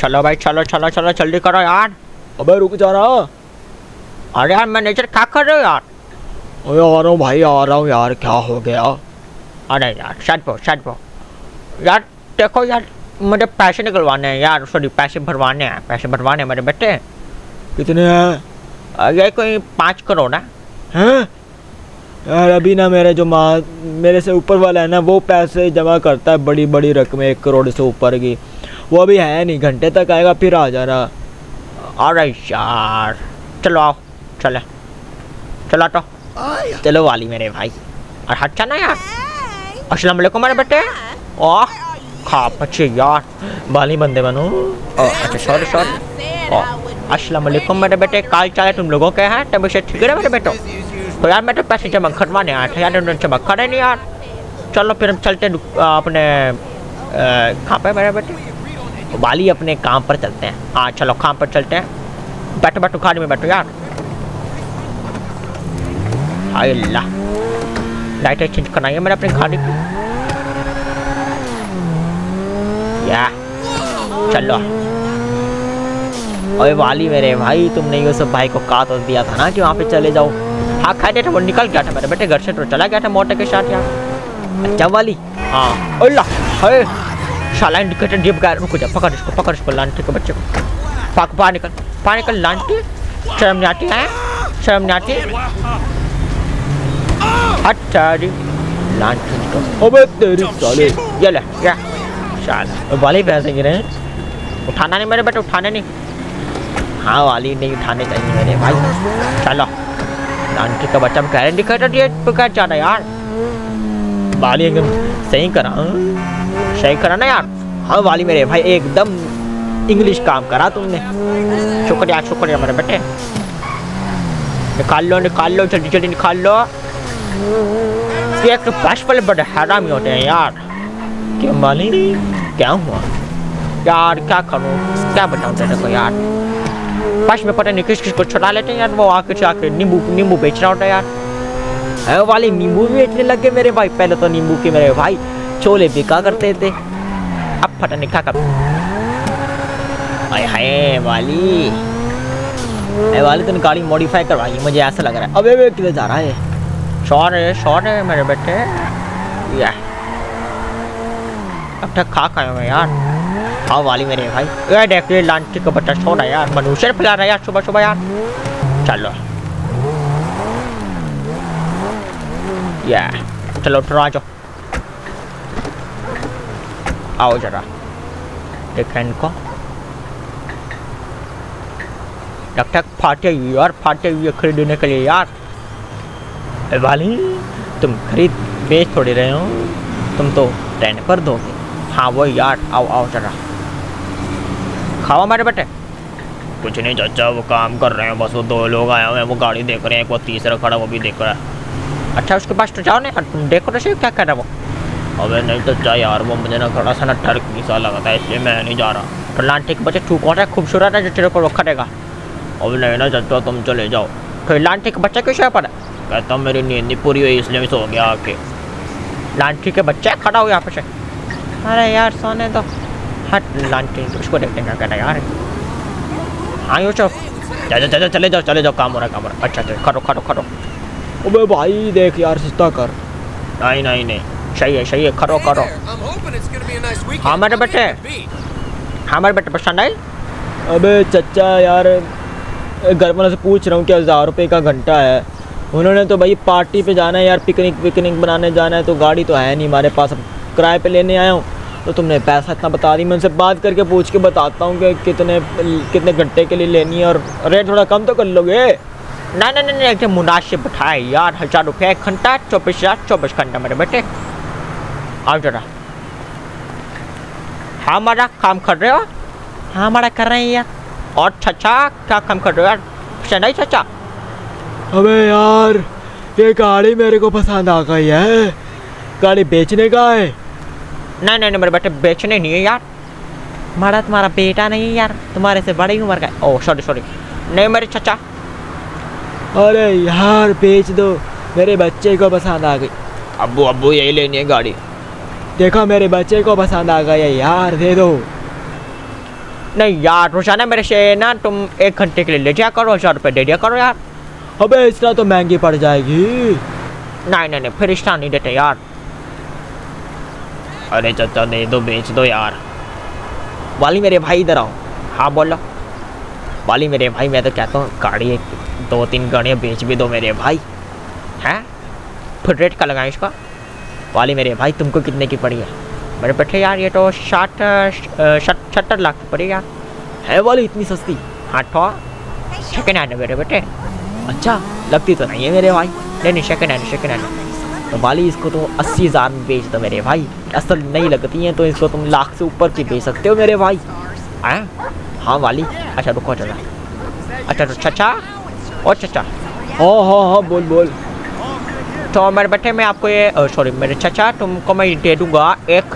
चलो भाई चलो चलो चलो जल्दी करो यार। अबे रुक जा रहा। अरे यार मैनेजर क्या कर रहे हो यार? अरे आ रहा हूँ भाई आ रहा हूँ यार, क्या हो गया? अरे यार शायद वो यार देखो यार मुझे पैसे निकलवाने हैं यार, सॉरी पैसे भरवाने हैं मेरे बेटे। कितने हैं? ये कोई 5 करोड़ है। हैं यार अभी ना मेरे से ऊपर वाला है ना, वो पैसे जमा करता है बड़ी बड़ी रकमें 1 करोड़ से ऊपर की, वो अभी है नहीं, घंटे तक आएगा फिर आ जाना। अरे यार चलो आओ चले चलो तो चलो वाली मेरे भाई। और अच्छा ना यार। अस्सलाम वालेकुम मेरे बेटे। ओह खा बच्चे यार बाली बंदे बनो। अच्छा सॉरी। अस्सलाम वालेकुम मेरे बेटे, काल चाले तुम लोगों के हैं तब से ठीक है मेरे बेटो। तो यार मैं तो पैसे जमा करवाने आया था यार, उन्होंने जमा करे नहीं यार। चलो फिर हम चलते अपने कहाँ पे मेरे बेटे? बाली अपने काम पर चलते हैं। हाँ चलो काम पर चलते हैं। बैठो खाने में बैठो यार। अल्लाह लाइट चेंज कराइए मैंने अपनी गाड़ी की। या चलो। अरे वाली मेरे भाई तुमने यूसुफ भाई को कहा तो दिया था ना कि वहाँ पे चले जाओ। हाँ खाए थे वो निकल गया था मेरे बेटे घर से, तो चला गया था मोटर के साथ यार। अच्छा वाली हाँ। अल्लाह है शाला इंडिकेटर डिप गया। रुको जा पकड़ इसको लांटी के बच्चे को। बाहर निकल लांटी। शर्म नहीं आती है? शर्म नहीं आती? अच्छा जी लांटी को। अबे तेरी साले ये ले क्या शाला वाली पैसे गिरे। उठाना नहीं मेरे बेटे, उठाने नहीं। हाँ वाली नहीं उठाने चाहिए मेरे भाई। चलो लांटी का बच्चा कह रहे इंडिकेटर दिए तो क्या चाह रहा यार? वाली एकदम सही करा ना यार। हाँ वाली मेरे भाई एकदम इंग्लिश काम करा तुमने। शुक्रिया मेरे बेटे। निकाल लो जल्दी निकाल लो। ये एक बस वाले बड़े हरामी होते हैं यार। क्या वाली क्या हुआ यार? क्या करूँ क्या बताऊँ तेरे को यार? बस में पता नहीं किस को छुड़ा लेते हैं यार। वो आके नींबू बेच रहा होता है यार। है वाली नींबू भी बेचने लगे मेरे भाई। पहले तो नींबू के मेरे भाई छोले बिका करते थे, अब पता नहीं क्या कर। हाय वाली तूने गाड़ी मॉडिफाई करवाई मुझे ऐसा लग रहा है। अबे किधर जा रहा है? शॉर्ट है मेरे बेटे। या अब तक खा मैं यार। हाँ वाली मेरे भाई ये देखिए लांटी का बच्चा सो रहा है यार, मनुष्य फैला रहा है यार सुबह यार। चलो या चलो आ जाओ। आओ जरा देखें इनको। टक फाटे हुए खरीदने के लिए यार। वाली तुम खरीद बेच थोड़ी रहे हो, तुम तो रेंट पर दोगे। हाँ वो यार आओ जरा खाओ मेरे बेटे। कुछ नहीं चाचा वो काम कर रहे हैं बस, वो 2 लोग आए हुए हैं वो गाड़ी देख रहे हैं, एक वो तीसरा खड़ा वो भी देख रहा है। अच्छा उसके पास तो जाओ ना यार, तुम देखो तो क्या कर रहा है वो। अबे नहीं चाचा यार वो मुझे ना थोड़ा सा ना ठरकी सा लगा था इसलिए मैं नहीं जा रहा। तो लांटी के बच्चे तू कौन सा खूबसूरत है जो तेरे को रोका देगा? अब नहीं ना चाचा तुम चले जाओ। तो लांटी के बच्चे किस पर है? कहता हूँ मेरी नींद नहीं पूरी हुई इसलिए मैं सो गया आके। लांटी के बच्चे खड़ा हो यहाँ पे से। अरे यार सोने दो हट लांटी उसको देखते हैं क्या कहता है यार। हाँ यूसुफ चले जाओ काम हो रहा है। अच्छा खड़ो। अबे भाई देख यार सस्ता कर। नहीं सही है खड़ो। हाँ मेरे बेटे पसंद आई। अबे चचा यार घर वालों से पूछ रहा हूँ कि 1000 रुपये का घंटा है, उन्होंने तो भाई पार्टी पे जाना है यार, पिकनिक बनाने जाना है, तो गाड़ी तो है नहीं हमारे पास, अब किराए पे लेने आया हूँ। तो तुमने पैसा इतना बता दी, मैं उनसे बात करके पूछ के बताता हूँ कि कितने घंटे के लिए लेनी है, और रेट थोड़ा कम तो कर लोगे? नहीं एकदम मुनासिब बैठाए यार। 1000 रुपये 1 घंटा 24 घंटा मेरे बेटे। आओ जरा। हाँ हमारा काम कर रहे हो? हाँ हमारा कर रहे हैं यार। और चाचा क्या काम कर रहे हो यार? पसंद आई चाचा? अबे यार ये गाड़ी मेरे को पसंद आ गई है, गाड़ी बेचने का है। नहीं मेरे बेटे बेचने नहीं है यार, तुम्हारा बेटा नहीं है यार, तुम्हारे से बड़ी उम्र का। ओह सॉरी नहीं मेरे चाचा। अरे यार बेच दो, मेरे बच्चे को पसंद आ गई। अब्बू यही लेनी है गाड़ी। देखो मेरे बच्चे को पसंद आ गई है यार, दे दो। नहीं यार रोजाना मेरे से ना तुम 1 घंटे के लिए ले जाया करो, 1000 रुपये दे दिया करो यार। अबे इस तरह तो महंगी पड़ जाएगी। नहीं नहीं नहीं फिर इस तरह नहीं देते यार। अरे चाचा दे दो, बेच दो यार। वाली मेरे भाई इधर आओ। हाँ बोलो वाली मेरे भाई, मैं तो कहता हूँ गाड़ी 2-3 गाड़ियाँ बेच भी दो मेरे भाई। हैं फिर रेट का लगाएं इसका। वाली मेरे भाई तुमको कितने की पड़ी है मेरे बेटे यार? ये तो 70 लाख की पड़ी यार। है वाली इतनी सस्ती? हाँ तो सेकेंड हैंड है मेरे बेटे। अच्छा लगती तो नहीं है मेरे भाई। नहीं सेकेंड हैंड। तो वाली इसको तो 80,000 में बेच दो मेरे भाई। असल नहीं लगती हैं तो इसको तुम लाख से ऊपर की बेच सकते हो मेरे भाई। हाँ वाली। अच्छा रुको चला। अच्छा तो चाचा और चाचा। हाँ बोल। तो मेरे बेटे मैं आपको ये सॉरी मेरे चाचा तुमको मैं दे दूँगा 1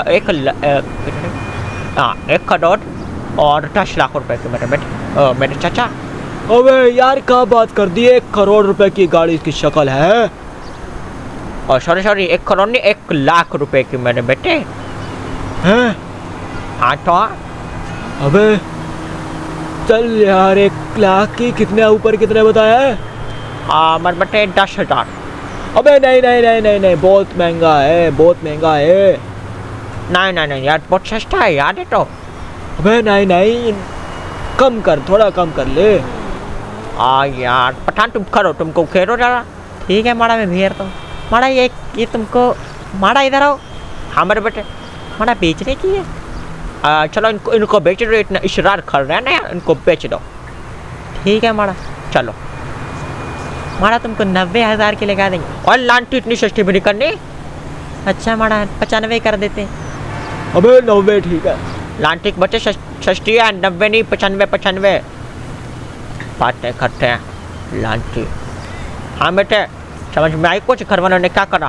करोड़ और 10 लाख रुपए के मेरे बेटे मेरे चाचा। अबे यार क्या बात कर दी, 1 करोड़ रुपए की गाड़ी की शक्ल है। और सॉरी 1 करोड़ नहीं 1 लाख रुपए की मेरे बेटे हैं। हाँ तो अबे चल यार 1 लाख की कितने ऊपर कितने बताया है? मेरे बेटे 10,000। अबे नहीं बहुत महंगा है, बहुत महंगा है। नहीं यार बहुत सस्ता है यार ये तो। अबे नहीं कम कर, थोड़ा कम कर ले। यार पठान तुम करो, तुमको खेरो जरा। ठीक है माड़ा मैं भेर तो माड़ा ये तुमको माड़ा इधर आओ। हाँ मेरे बेटे माड़ा बेचने की है। चलो इनको बेच दो, इतना इशरार कर रहे हैं ना यार, इनको बेच दो। ठीक है माड़ा चलो माड़ा तुमको 90,000 की लगा देंगे। और लांटी इतनी सस्ती भी नहीं करनी। अच्छा माड़ा 95 कर देते। अबे 90 ठीक है। लांटी के बच्चे सस्ती है, 90 नहीं 95। बातें करते हैं लांटी। हाँ बेटे समझ में आई कुछ? घर वालों ने क्या करा?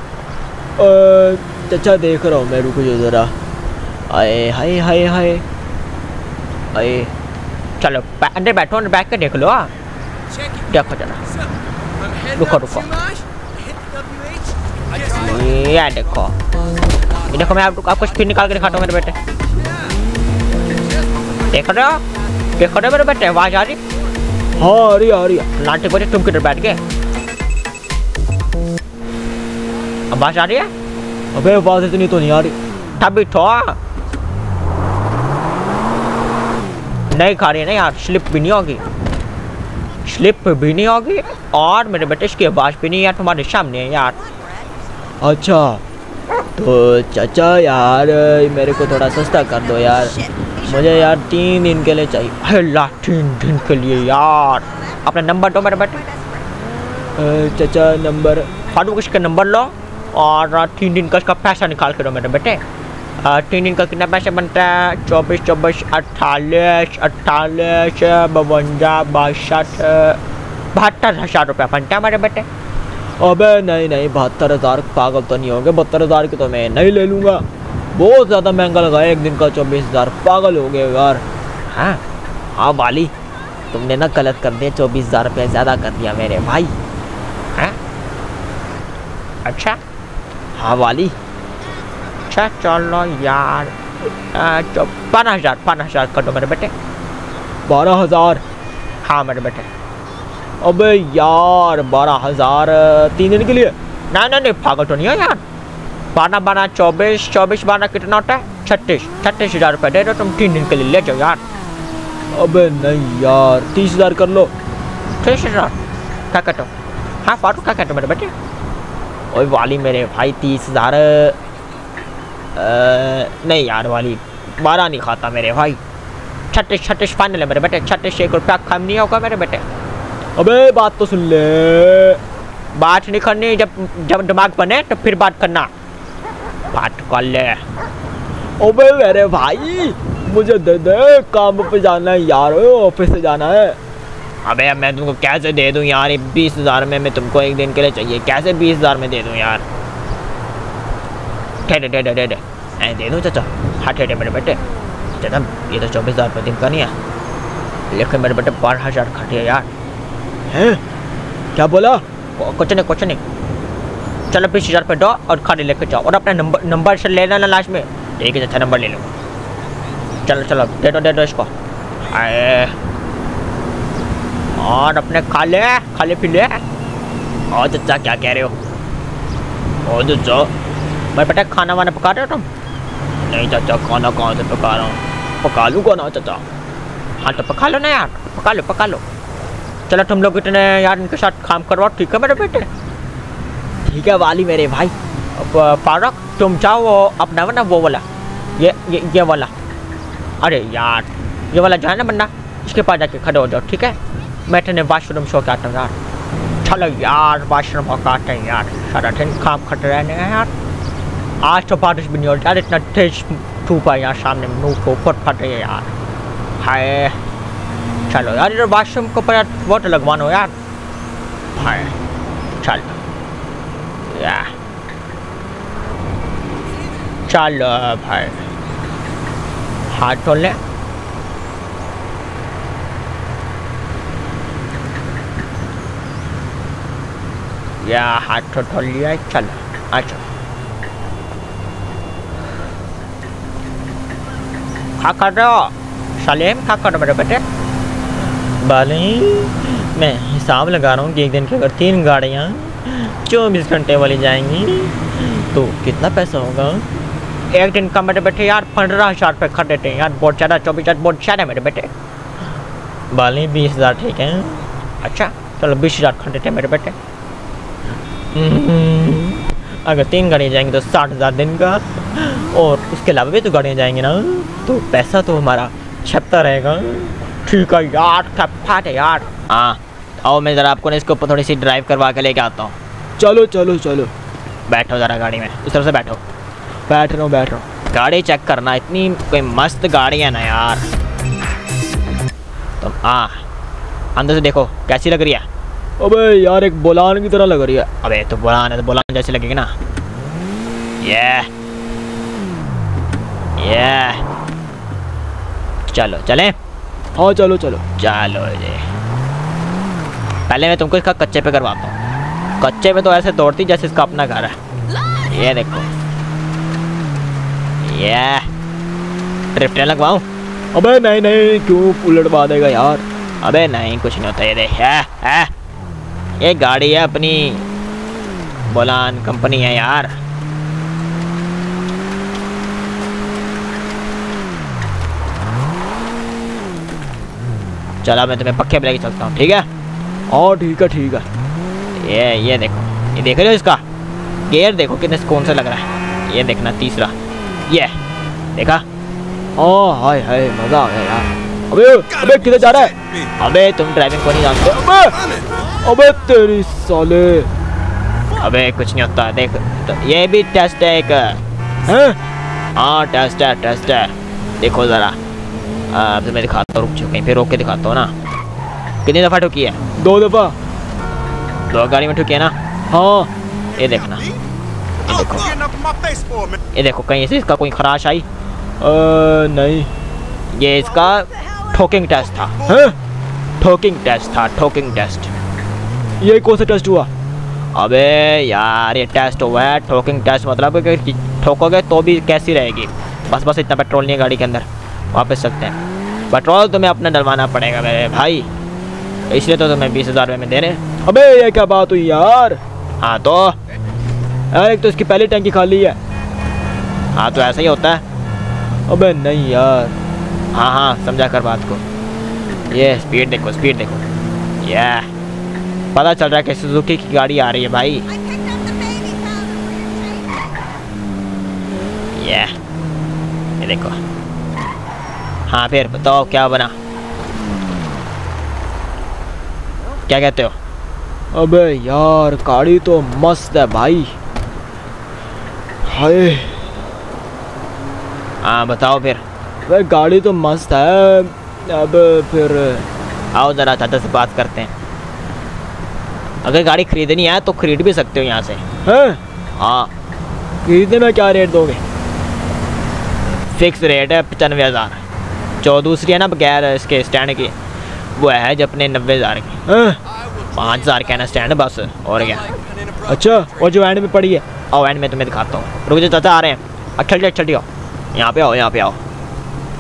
चाचा देख रहा हूँ मैं, रुको जो जरा। आए हाय चलो अंदर बैठो, अंदर बैठ के देख लो। देखो जरा रुको ये देखो मैं आपको स्क्रीन निकाल के दिखाता हूँ मेरे बेटे। देख रहे हो मेरे बेटे? आवाज आ रही? हाँ आ रही लांटी बच्चे तुम किधर बैठ गए? आवाज आ रही है? अबे आवाज इतनी तो नहीं आ रही। तभी तो नहीं खा रही है ना यार, स्लिप भी नहीं होगी और मेरे बेटे इसकी आवाज भी नहीं यार तुम्हारे सामने है यार। अच्छा तो चाचा यार मेरे को थोड़ा सस्ता कर दो यार, मुझे यार 3 दिन के लिए चाहिए। अल्लाह 3 दिन के लिए यार? अपना नंबर दो मेरे बेटे। चाचा नंबर फारूक इसका नंबर लो और 3 दिन का इसका पैसा निकाल के दो मेरे बेटे। 3 दिन का कितना पैसा बनता है? 24 28 48 52 72 रुपया बनता है मेरे बेटे। अबे नहीं 72,000 पागल तो नहीं होंगे? 72,000 की तो मैं नहीं ले लूँगा, बहुत ज़्यादा महंगा लगा है। 1 दिन का 24,000 पागल हो गए यार। हाँ वाली तुमने ना गलत कर दिया, 24,000 रुपये ज़्यादा कर दिया मेरे भाई। हैं अच्छा हाँ वाली अच्छा चलो यार 5,000 कर दो मेरे बेटे। 12,000? हाँ मेरे बेटे। अबे यार 12,000 3 दिन के लिए? नहीं पागल तो नहीं हो यार। 12 24 12 कितना होता है? 36,000 रुपये दे दो तुम, 3 दिन के लिए ले जाओ यार। अबे नहीं यार 30,000 कर लो। 30,000 क्या कहते हो? हाँ फारूक क्या कहते हो मेरे बेटे? ओए वाली मेरे भाई 30,000 नहीं यार वाली 12 नहीं खाता मेरे भाई। 36 फाइनल है मेरे बेटे। 36 से 1 रुपया कम नहीं होगा मेरे बेटे। अबे बात तो सुन ले। बात नहीं करनी, जब दिमाग बने तो फिर बात करना। बात कर ले। अबे मेरे भाई मुझे दे दे, काम पे जाना है यार, ऑफिस से जाना है। अबे मैं तुमको कैसे दे दूं यार? 20,000 में तुमको 1 दिन के लिए चाहिए, कैसे 20,000 में दे दूं यार? दे दूं चाचा? हाँ ठेडे मेरे बेटे। चाचा ये तो 24,000 रुपये दिन का नहीं है, लेकिन मेरे बेटे 12,000 खटे यार। हैं क्या बोला? कुछ नहीं चलो 20,000 रुपये दो और खाने लेके जाओ और अपना नंबर से लेना ना लास्ट में। ठीक है चाचा नंबर ले लो। चलो चलो दे दो इसको। हाय और अपने खा ले पी ले। और चाचा क्या कह रहे हो? और चाचा भाई बेटा खाना वाना पका रहे हो तुम? नहीं चाचा खाना कहाँ से पका रहा हूँ, पका लूँ को ना चाचा। हाँ तो पका लो ना यार, पका लो। चलो तुम लोग इतने यार इनके साथ काम करवाओ, ठीक है मेरे बेटे? ठीक है वाली मेरे भाई। फारूक तुम जाओ वो अपना ना वो वाला ये वाला, अरे यार ये वाला जो है ना बंदा, इसके पास जाके खड़े हो जाओ, ठीक है? मैं तेने वाशरूम शो के आता हूँ यार। चलो यार वाशरूम का आते हैं यार, सारा दिन काम खट रहे हैं यार। आज तो बारिश भी नहीं हो यार, इतना तेज धूप है यार, सामने मुँह को फट है यार। हाय चलो यार इधर वाशरूम को पर वोट लगवानो यार। हाय चलो यार चलो भाई हाथ धो ले। या हाथ धो लिया, चलो अच्छा क्या कर रहे हो सलीम, क्या कर रहे हो मेरे बेटे? बाली मैं हिसाब लगा रहा हूँ कि एक दिन की अगर 3 गाड़ियाँ 24 घंटे वाली जाएंगी तो कितना पैसा होगा? एक दिन का मेरे बेटे यार 15,000 रुपये खर्च देते हैं यार, बहुत ज़्यादा 24,000 बहुत ज़्यादा है मेरे बेटे। बाली 20,000 ठीक है? अच्छा चलो 20,000 खर्च देते हैं मेरे बेटे। अगर 3 गाड़ियाँ जाएंगी तो 60,000 दिन का, और उसके अलावा भी तो गाड़ियाँ जाएंगी ना, तो पैसा तो हमारा 76 रहेगा। ठीक है यार, क्या बात है यार। हाँ आओ मैं ज़रा आपको ना इसके ऊपर थोड़ी सी ड्राइव करवा के लेके आता हूँ। चलो चलो चलो बैठो ज़रा गाड़ी में, उस तरफ से बैठो। बैठ रहा हूँ। गाड़ी चेक करना, इतनी कोई मस्त गाड़ी है ना यार। तुम अंदर से देखो कैसी लग रही है? अबे यार एक बोलान की तरह लग रही है। अबे तो बोलान है तो बोलान जैसी लगेगी ना। ये चलो चलें? हाँ चलो चलो चलो जी। पहले मैं तुमको इसका कच्चे पे करवाता हूँ। कच्चे पे तो ऐसे दौड़ती जैसे इसका अपना घर है। ये देखो ये ड्रिफ्ट लगवाऊँ? अबे नहीं क्यों उलटवा देगा यार? अबे नहीं कुछ नहीं होता। ये देख है ये गाड़ी है अपनी, बोलान कंपनी है यार। चला मैं तुम्हें पक्के पे लेके चलता हूँ, ठीक है? हाँ ठीक है। ये देखो, ये देख रहे हो इसका गियर देखो कितने कौन सा लग रहा है। ये देखना तीसरा, ये देखा? हाँ हाय हाय मजा आ गया यार। अबे किधर जा रहा है? अबे तुम ड्राइविंग को नहीं जानते। अबे तेरी साले। अबे कुछ नहीं होता, देख तो ये भी टेस्ट है एक। हाँ टेस्ट है देखो ज़रा। अब तो मैं दिखाता हूँ, रुक जाओ कहीं पे रोक के दिखाता हूँ ना। कितनी दफ़ा ठुकी है? 2 दफ़ा। 2 गाड़ी में ठुकी है ना? हाँ ये देखना, ये देखो कहीं से इसका कोई खराश आई? नहीं। ये इसका ठोकिंग टेस्ट था। ठोकिंग टेस्ट। ये कौन सा टेस्ट हुआ? अबे यार ये टेस्ट हुआ है ठोकिंग टेस्ट, मतलब कि ठोकोगे तो भी कैसी रहेगी। बस इतना पेट्रोल नहीं है गाड़ी के अंदर, वापस सकते हैं। पेट्रोल तुम्हें अपना डलवाना पड़ेगा मेरे भाई, इसलिए तो तुम्हें 20,000 में दे रहे हैं। अबे ये क्या बात हुई यार? हाँ तो यार एक तो इसकी पहली टंकी खाली है। हाँ तो ऐसा ही होता है। अबे नहीं यार। हाँ समझा कर बात को। ये स्पीड देखो ये पता चल रहा है कि सुजुकी की गाड़ी आ रही है भाई। ये देखो। हाँ फिर बताओ क्या बना, क्या कहते हो? अबे यार गाड़ी तो मस्त है भाई। हाय हाँ बताओ फिर। भाई गाड़ी तो मस्त है। अब फिर आओ ज़रा चाचा से बात करते हैं। अगर गाड़ी खरीदनी है तो खरीद भी सकते हो यहाँ से। हैं? हाँ खरीदने में क्या रेट दोगे? फिक्स रेट है 95,000। जो दूसरी है ना बगैर इसके स्टैंड की, वो है जब अपने 90,000 की। 5,000 का ना स्टैंड बस, और क्या। अच्छा और जो एंड में पड़ी है? आओ एंड में तुम्हें दिखाता हूँ, रुक जाओ चाचा आ रहे हैं। अच्छा आओ यहाँ पे आओ।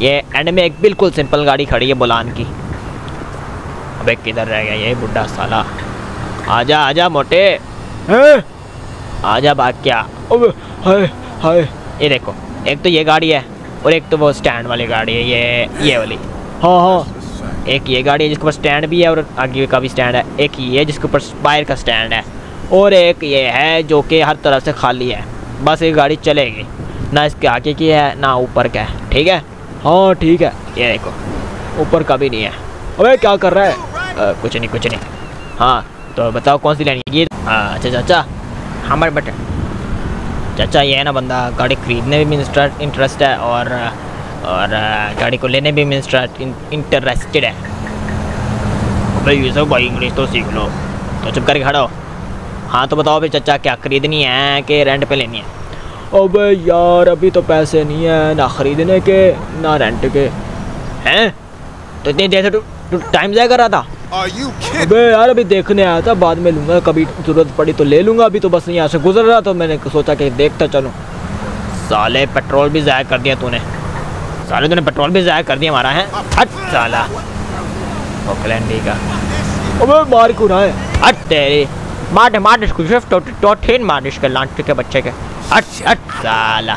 ये एंड में एक बिल्कुल सिंपल गाड़ी खड़ी है बुलान की। अबे किधर रह गया ये बुढ़ा साला? आजा आजा मोटे, हैं? आजा भाग क्या। अबे हाय हाय। ये देखो, एक तो ये गाड़ी है और एक तो वो स्टैंड वाली गाड़ी है, ये वाली। हाँ हाँ। एक ये गाड़ी है जिसके ऊपर स्टैंड भी है और आगे का भी स्टैंड है। एक ये है जिसके ऊपर बाहर का स्टैंड है और एक ये है जो कि हर तरफ से खाली है। बस ये गाड़ी चलेगी, ना इसके आगे की है ना ऊपर का है। ठीक है? हाँ ठीक है। ये देखो, ऊपर का भी नहीं है। अबे क्या कर रहा है? कुछ नहीं कुछ नहीं। हाँ तो बताओ कौन सी लेनी है? ये अच्छा चाचा, हमारे बटे चाचा ये है ना बंदा, गाड़ी खरीदने में भी इंटरेस्ट है और गाड़ी को लेने में भी इंटरेस्टेड है। भाई ये सब भाई इंग्लिश तो सीख लो। तो चुप करके खड़ा हो। हाँ तो बताओ फिर चाचा, क्या खरीदनी है कि रेंट पे लेनी है? अबे यार अभी तो पैसे नहीं है, ना खरीदने के ना रेंट के। हैं? तो इतनी देर से तू टाइम ज़ाया कर रहा था? अबे यार अभी देखने आया था, बाद में लूँगा, कभी ज़रूरत पड़ी तो ले लूँगा। अभी तो बस यहाँ से गुजर रहा तो मैंने सोचा कि देखता चलूँ। साले पेट्रोल भी ज़ाया कर दिया तूने। साले तूने पेट्रोल भी ज़ाया कर दिया हमारा है। हट साला ओकलैंडी का। अबे मार क्यों रहा है? हट तेरी मार इसको शिफ्ट टोटीन मार इसके लांट के बच्चे के। हट हट साला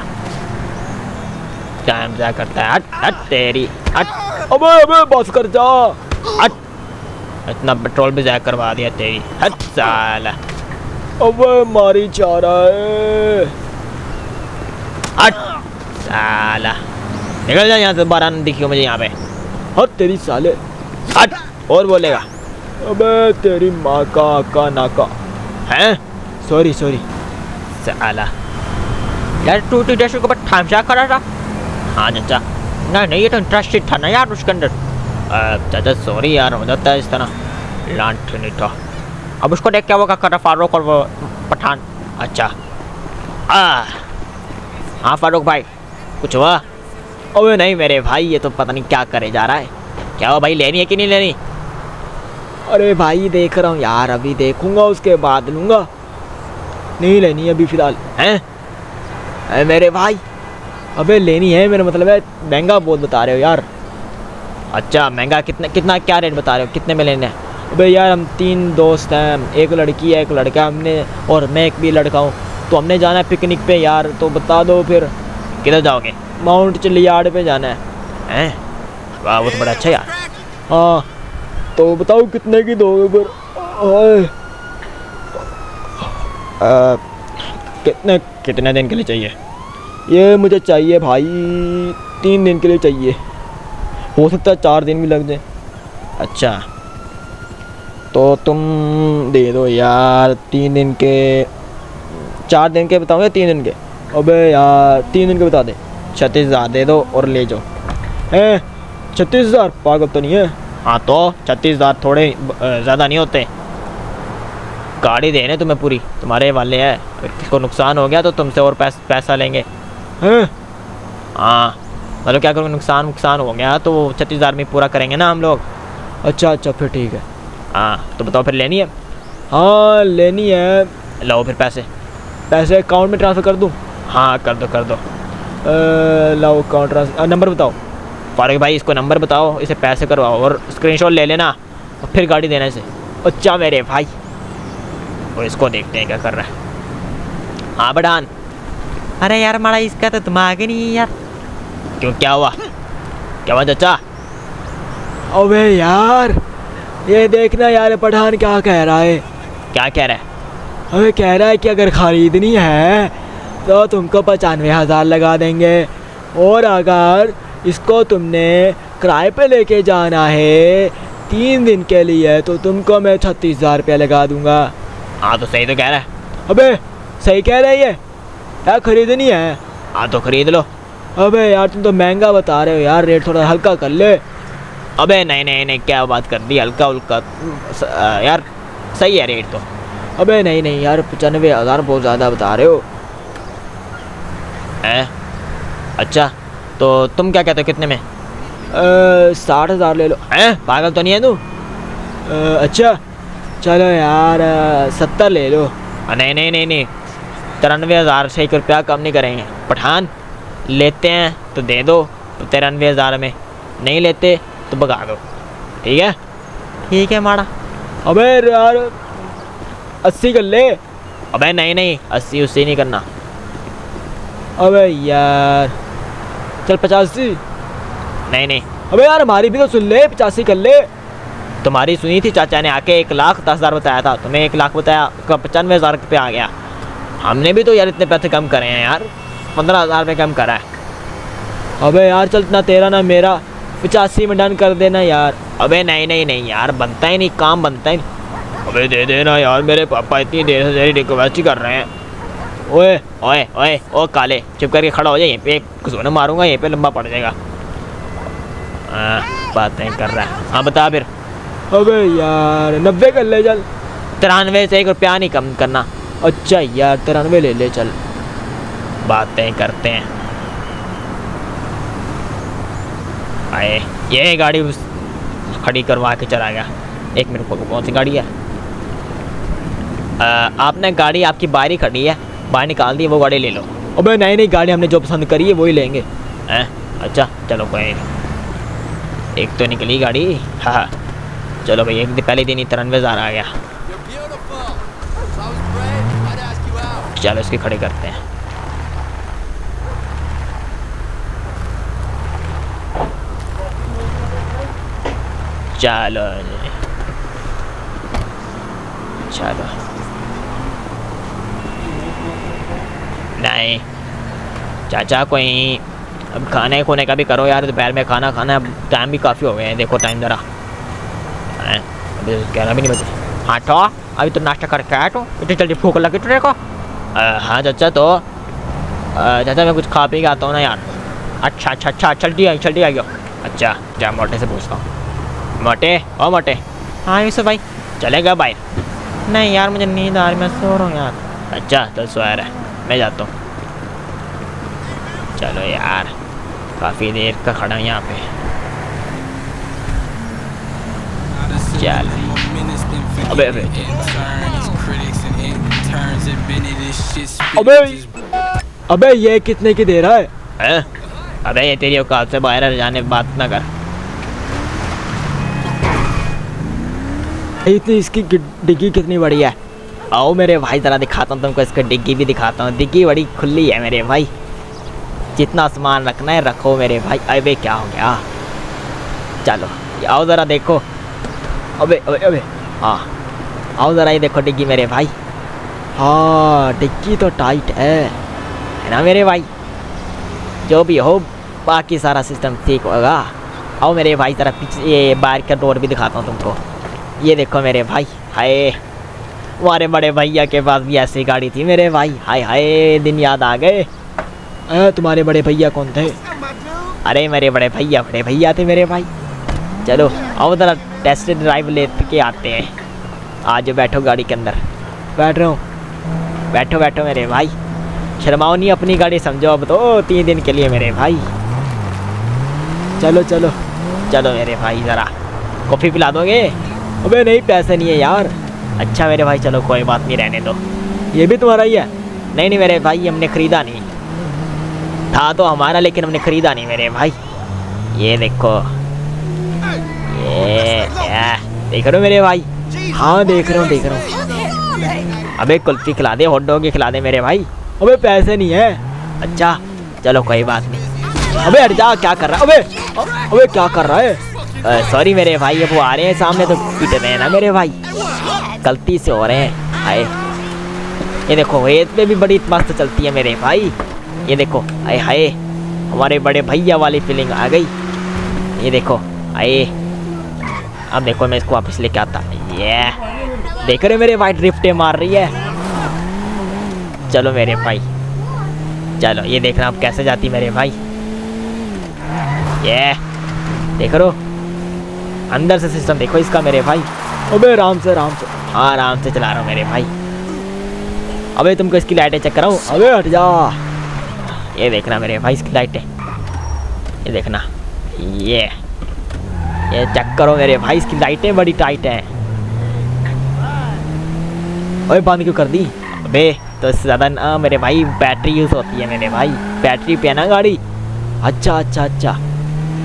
टाइम ज़ाया करता है। हट हट तेरी हट। अबे बस कर जा। हट इतना पेट्रोल भी ज़ाया करवा दिया तेरी। हट साला। अबे मारी जा रहा है। हट साला निकल जा यहाँ से, बारह न दिखियो मुझे यहाँ पे। हट तेरी साले। हट और बोलेगा। अबे तेरी माँ का आका नाका। हैं? सॉरी साला यार तू इंडस्ट्री के ऊपर टाइम ज़ाया कर रहा था? हाँ चाचा। नहीं ये तो इंटरेस्टेड था ना यार उसके अंदर। चाचा सॉरी यार, हो जाता है इस तरह। लांट नहीं था। अब उसको देख क्या वो क्या कर रहा फारूक और वो पठान। अच्छा हाँ फारूक भाई कुछ हुआ? अबे नहीं मेरे भाई, ये तो पता नहीं क्या करे जा रहा है। क्या हुआ भाई, लेनी है कि नहीं लेनी? अरे भाई देख रहा हूँ यार, अभी देखूंगा उसके बाद लूँगा, नहीं लेनी अभी फ़िलहाल। हैं मेरे भाई? अबे लेनी है, मेरा मतलब है महंगा बहुत बता रहे हो यार। अच्छा महंगा कितना क्या रेट बता रहे हो, कितने में लेने हैं? अबे यार हम 3 दोस्त हैं, एक लड़की है एक लड़का, हमने और मैं एक भी लड़का हूँ, तो हमने जाना है पिकनिक पे यार। तो बता दो फिर। किधर जाओगे? माउंट चिलियार्ड पे जाना है। हैं? वाह वो तो बड़ा अच्छा यार। हाँ तो बताओ कितने की दोगे फिर? कितने दिन के लिए चाहिए? ये मुझे चाहिए भाई 3 दिन के लिए चाहिए, हो सकता है 4 दिन भी लग जाए। अच्छा तो तुम दे दो यार 3 दिन के। 4 दिन के बताऊँ या 3 दिन के? अबे यार 3 दिन के बता दे। 36,000 दे दो और ले जाओ। हैं 36,000? पागल तो नहीं है? हाँ तो 36,000 थोड़े ज़्यादा नहीं होते। गाड़ी देने तुम्हें पूरी, तुम्हारे वाले है, अगर किसको नुकसान हो गया तो तुमसे और पैसा लेंगे। हैं? हाँ मतलब क्या करूँ, नुकसान हो गया तो 36,000 में पूरा करेंगे ना हम लोग। अच्छा फिर ठीक है। हाँ तो बताओ फिर लेनी है? हाँ लेनी है। लो फिर पैसे अकाउंट में ट्रांसफ़र कर दूँ? हाँ कर दो। लाओ अकाउंट ट्रांसफ़र, नंबर बताओ। फारूक भाई इसको नंबर बताओ, इसे पैसे करवाओ और स्क्रीनशॉट ले लेना और फिर गाड़ी देने से। अच्छा मेरे भाई, और इसको देखते हैं क्या कर रहा है। हाँ बढ़ान। अरे यार हमारा इसका तो दिमाग ही नहीं है यार। क्यों क्या हुआ चाचा? अबे यार ये देखना यार, पठान क्या कह रहा है। क्या कह रहा है? अबे कह रहा है कि अगर ख़रीदनी है तो तुमको 95,000 लगा देंगे, और अगर इसको तुमने किराए पे लेके जाना है 3 दिन के लिए तो तुमको मैं 36,000 रुपया लगा दूंगा। हाँ तो सही तो कह रहा है। अबे सही कह रहा है ये, क्या खरीदनी है? हाँ तो खरीद लो। अबे यार तुम तो महंगा बता रहे हो यार, रेट थोड़ा हल्का कर ले। अबे नहीं क्या बात कर दी, हल्का उल्का यार सही है रेट तो। अबे नहीं यार 95,000 बहुत ज़्यादा बता रहे हो। हैं? अच्छा तो तुम क्या कहते हो कितने में? 60,000 ले लो। हैं? पागल तो नहीं है तू? अच्छा चलो यार 70 ले लो। नहीं 93,000 से 1 रुपया कम नहीं करेंगे। पठान लेते हैं तो दे दो, तो 93,000 में, नहीं लेते तो भगा दो, ठीक है? ठीक है माड़ा। अबे यार 80 कर ले। अबे नहीं 80 उससे नहीं करना। अबे यार चल 85। नहीं अबे यार हमारी भी तो सुन ले, 85 कर ले। तुम्हारी सुनी थी, चाचा ने आके 1,10,000 बताया था, तुम्हें 1 लाख बताया, 95,000 पे आ गया। हमने भी तो यार इतने पैसे कम करे हैं यार, 15,000 रुपये कम करा है। अबे यार चल ना तेरा ना मेरा 85 में डन कर देना यार। अबे नहीं यार, बनता ही नहीं, काम बनता ही नहीं। अबे दे देना यार, मेरे पापा इतनी देर से तेरी रिक्वेस्ट ही कर रहे हैं। ओए ओए ओए ओ काले, चुप करके खड़ा हो जाए, यहीं पे घुसोने मारूंगा, यहीं पे लंबा पड़ जाएगा। बातें कर रहा है। हाँ बता फिर। अबे यार 90 कर ले चल। 93 से 1 रुपया नहीं कम करना। अच्छा यार 93 ले ले चल। बातें करते हैं। आए ये गाड़ी खड़ी करवा के चला गया। 1 मिनट को, कौन सी गाड़ी है? आपने गाड़ी आपकी बाहर ही खड़ी है, बाहर निकाल दी, वो गाड़ी ले लो। अबे नहीं गाड़ी हमने जो पसंद करी है वही लेंगे। अच्छा चलो कोई नहीं, एक तो निकली गाड़ी। हाँ चलो भाई, एक दिन पहले दिन ही 93,000 आ गया। चलो इसकी खड़ी करते हैं। चलो चलो नहीं चाचा कोई, अब खाने खोने का भी करो यार, दोपहर में खाना खाना, टाइम भी काफ़ी हो गए हैं, देखो टाइम ज़रा। अभी 11 भी नहीं बजे। हाँ तो अभी तो नाश्ता करके आया, तो इतनी जल्दी भूख लगी तुझे को? हाँ चाचा, तो चाचा मैं कुछ खा पी के आता हूँ ना यार। अच्छा जल्दी आइयो। अच्छा जा मोटे से पूछता हूँ। मोटे ओ मोटे। हाँ यूसुफ भाई। चलेगा भाई? नहीं यार मुझे नींद आ रही, मैं सो रहा हूँ यार। अच्छा चल सो यार, मैं जाता हूँ। चलो यार काफ़ी देर का खड़ा हूँ यहाँ पे। चल अबे ये कितने की दे रहा है? अबे ये तेरी औकात से बाहर जाने बात ना कर। इतनी इसकी डिग्गी कितनी बड़ी है? आओ मेरे भाई ज़रा दिखाता हूँ तुमको, इसका डिग्गी भी दिखाता हूँ। डिग्गी बड़ी खुली है मेरे भाई, जितना सामान रखना है रखो मेरे भाई। अबे क्या हो गया? चलो आओ ज़रा देखो। अबे हाँ आओ ज़रा ये देखो डिग्गी मेरे भाई। हाँ डिग्गी तो टाइट है ना मेरे भाई? जो भी हो बाकी सारा सिस्टम ठीक होगा। आओ मेरे भाई ज़रा पीछे ये बाहर का डोर भी दिखाता हूँ तुमको। ये देखो मेरे भाई। हाय हमारे बड़े भैया के पास भी ऐसी गाड़ी थी मेरे भाई। हाय हाय दिन याद आ गए। तुम्हारे बड़े भैया कौन थे? अरे मेरे बड़े भैया थे मेरे भाई। चलो आओ ज़रा टेस्ट ड्राइव ले के आते हैं। आज बैठो गाड़ी के अंदर। बैठ रहा हूँ। बैठो मेरे भाई, शर्माओ नहीं, अपनी गाड़ी समझो अब तो 3 दिन के लिए मेरे भाई। चलो मेरे भाई ज़रा कॉफ़ी पिला दोगे? अबे नहीं पैसे नहीं है यार। अच्छा मेरे भाई चलो कोई बात नहीं, रहने दो। ये भी तुम्हारा ही है? नहीं मेरे भाई, हमने ख़रीदा नहीं था, तो हमारा, लेकिन हमने ख़रीदा नहीं मेरे भाई। ये देखो ये देख रहे हो मेरे भाई? हाँ देख रहा हूँ। अबे कुल्फ़ी खिला दे, हॉट डॉग खिला दे मेरे भाई। अबे पैसे नहीं है। अच्छा चलो कोई बात नहीं। अबे हट जा, क्या कर रहा है? अबे क्या कर रहा है? सॉरी मेरे भाई, अब वो आ रहे हैं सामने तो पीट रहे हैं ना मेरे भाई, गलती से हो रहे हैं। हाय ये देखो, रेत पे भी बड़ी मस्त चलती है मेरे भाई। ये देखो आए हाय, हमारे बड़े भैया वाली फीलिंग आ गई। ये देखो आए, अब देखो मैं इसको वापस लेके आता। ये देख रहे मेरे भाई, ड्रिफ्टें मार रही है। चलो मेरे भाई चलो, ये देखना अब कैसे जाती मेरे भाई। ये देख रो, अंदर से सिस्टम देखो इसका मेरे भाई। अबे आराम से। हाँ आराम से चला रहा हूँ मेरे भाई। अबे तुमको इसकी लाइटें चेक कराऊँ? अबे हट जा। ये देखना मेरे भाई इसकी लाइटें, ये देखना, ये चेक करो मेरे भाई, इसकी लाइटें बड़ी टाइट हैं। अबे बंद क्यों कर दी? अबे तो इससे ज़्यादा ना मेरे भाई बैटरी यूज़ होती है मेरे भाई, बैटरी पे है ना गाड़ी। अच्छा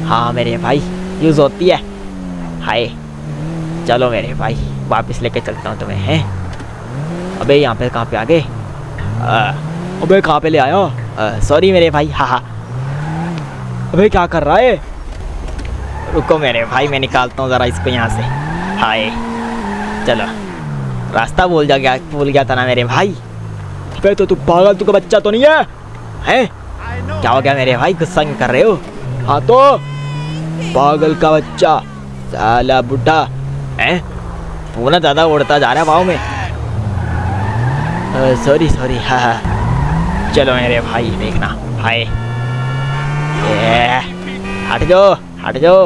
हाँ मेरे भाई यूज़ होती है। हाय चलो मेरे भाई वापस लेके चलता हूँ तुम्हें हैं। अबे यहाँ पे कहाँ पे आ गए? अबे कहाँ पे ले आया? सॉरी मेरे भाई। हाँ हाँ अबे क्या कर रहा है? रुको मेरे भाई मैं निकालता हूँ ज़रा इसको यहाँ से। हाय चलो रास्ता भूल गया था ना मेरे भाई। अबे तो तू पागल, तू का बच्चा तो नहीं है? हैं क्या हो गया मेरे भाई, गुस्सा क्यों कर रहे हो? हाँ तो पागल का बच्चा, साला बुढ़ा हैं तू ना ज़्यादा उड़ता जा रहा है पाँव में। Sorry sorry. हाँ हाँ चलो मेरे भाई देखना। हाय हट जाओ हट जाओ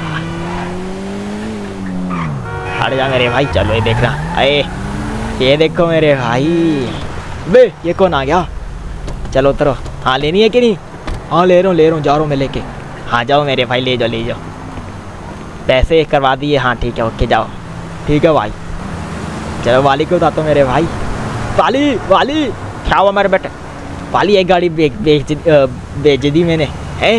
हट जा मेरे भाई। चलो ये देखना। अरे ये देखो मेरे भाई। बे ये कौन आ गया? चलो उतरो। हाँ लेनी है कि नहीं? हाँ ले रहा हूँ जा रहा हूँ मैं लेके। हाँ जाओ मेरे भाई ले जाओ पैसे करवा दिए। हाँ ठीक है ओके जाओ। ठीक है भाई। चलो वाली को बताता हूँ मेरे भाई। वाली क्या हुआ मेरे बेटे? वाली एक गाड़ी बेच दी मैंने। हैं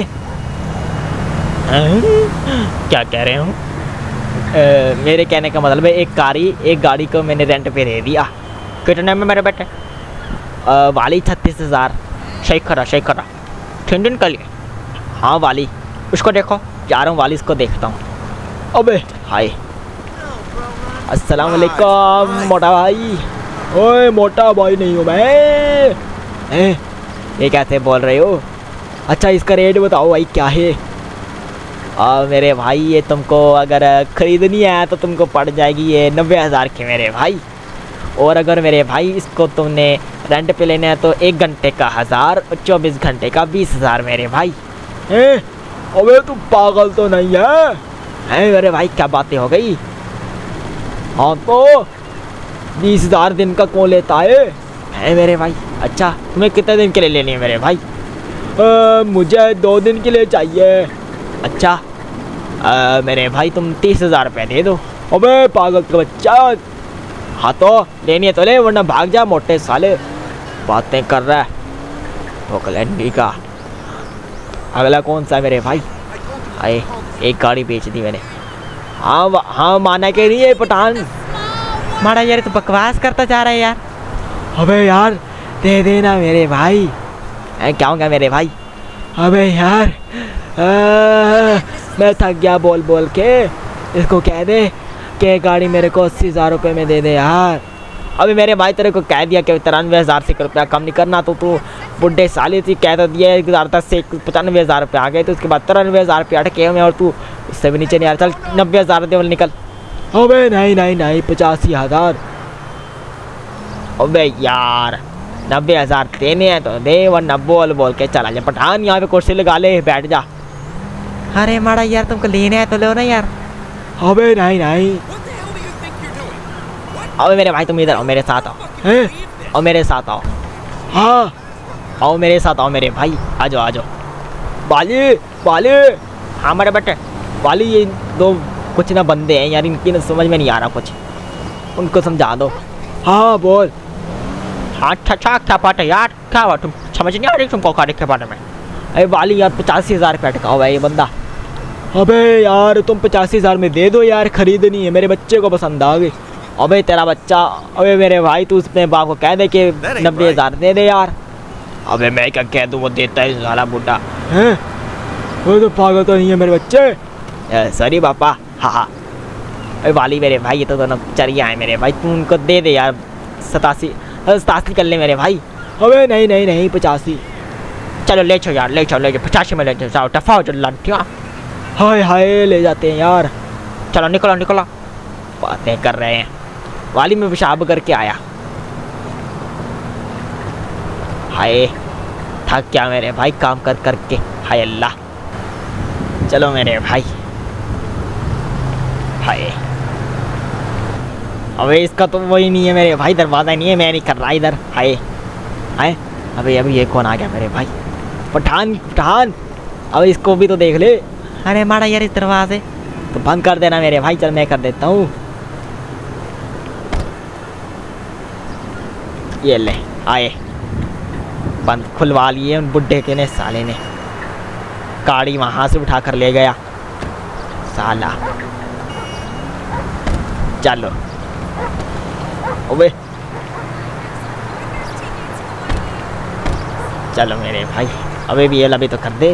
क्या कह रहे हो? मेरे कहने का मतलब है एक गाड़ी को मैंने रेंट पे दे दिया। कितने में मेरे बेटे? वाली 36,000। शेखरा ठंडन के लिए। हाँ वाली उसको देखो। जा रहा हूँ वाली इसको देखता हूँ। अबे हाय अस्सलाम वालेकुम मोटा भाई। ओए मोटा भाई नहीं हूँ मैं। ये कैसे बोल रहे हो? अच्छा इसका रेट बताओ भाई क्या है? मेरे भाई ये तुमको अगर ख़रीदनी है तो तुमको पड़ जाएगी ये 90,000 की मेरे भाई। और अगर मेरे भाई इसको तुमने रेंट पे लेना है तो 1 घंटे का 1000 और 24 घंटे का 20,000 मेरे भाई। अबे तू पागल तो नहीं है? मेरे भाई क्या बातें हो गई? हाँ तो 20,000 दिन का कौन लेता है मेरे भाई। अच्छा तुम्हें कितने दिन के लिए लेनी है मेरे भाई? मुझे 2 दिन के लिए चाहिए। अच्छा मेरे भाई तुम 30,000 रुपये दे दो। अबे पागल का बच्चा। हाँ तो लेनी है तो ले वरना भाग जा मोटे साले। बातें कर रहा है ठोकलैंडी का। अगला कौन सा है मेरे भाई? अरे एक गाड़ी बेच दी मैंने। हाँ माना के नहीं है पठान। माड़ा यार तो बकवास करता जा रहा है यार। अबे यार दे देना मेरे भाई। क्या हो गया मेरे भाई? अबे यार मैं थक गया बोल के। इसको कह दे कि गाड़ी मेरे को 80,000 रुपये में दे दे यार। अभी मेरे भाई तेरे को कह दिया कि 93,000 से रुपया कम नहीं करना तो तू बुढ़े साली थी। कह तो दिया 1,010 से 95,000 रुपये आ गए तो उसके बाद 93,000 रुपये अटके हुए और तू उससे भी नीचे नहीं आ रहा। चल 90,000 दे निकल। अबे नहीं 85,000। अबे यार 90,000 देने हैं तो दे वरना बोल के चला जा। पठान यहाँ पे कुर्सी लगा ले बैठ जा। अरे माड़ा यार तुमको लेने है तो लो ना यार। अबे नहीं। अबे मेरे भाई तुम इधर आओ मेरे साथ आओ। और मेरे साथ आओ। हाँ आओ मेरे साथ आओ मेरे भाई। आ जाओ। वाली। हाँ मेरे बेटे। वाली ये 2 कुछ ना बंदे हैं यार, इनकी ना समझ में नहीं आ रहा कुछ, उनको समझा दो। हाँ बोल। हाँ अच्छा क्या बात है यार? क्या हुआ तुम समझ नहीं आ रही तुमको खाने के बारे में? अरे वाली यार 85,000 रुपये अटका हुआ है ये बंदा। अबे यार तुम 85,000 में दे दो यार, खरीदनी है, मेरे बच्चे को पसंद आ गई। अबे तेरा बच्चा, अबे मेरे भाई तू उसने बाप को कह दे कि 90,000 दे दे यार। अबे मैं क्या कह दूँ, वो देता है साला बुढ़ा है। वो तो पागल तो नहीं है मेरे बच्चे। सॉरी पापा। हाँ अरे वाली मेरे भाई ये तो दोनों चरिया है मेरे भाई, तू उनको दे दे यार। 87 कर ले मेरे भाई। अबे नहीं 85। चलो ले चो यार, ले चो 85 में ले जाओ। टफा हो चल लंटिया। हाय ले जाते हैं यार। चलो निकलो। बातें कर रहे हैं। वाली में पेशाब करके आया। हाय थक क्या मेरे भाई काम कर करके। हाय अल्लाह। चलो मेरे भाई। हाय अबे इसका तो वही नहीं है मेरे भाई, दरवाज़ा नहीं है, मैं नहीं कर रहा इधर। हाय अबे ये कौन आ गया मेरे भाई? पठान। अब इसको भी तो देख ले। अरे माड़ा यार इस दरवाजे तो बंद कर देना मेरे भाई। चल मैं कर देता हूँ। ये ले आए, बंद खुलवा लिए उन बुड्ढे के ने साले ने। गाड़ी वहाँ से उठा कर ले गया साला। चलो अबे चलो मेरे भाई, अबे भी ये लबी तो कर दे।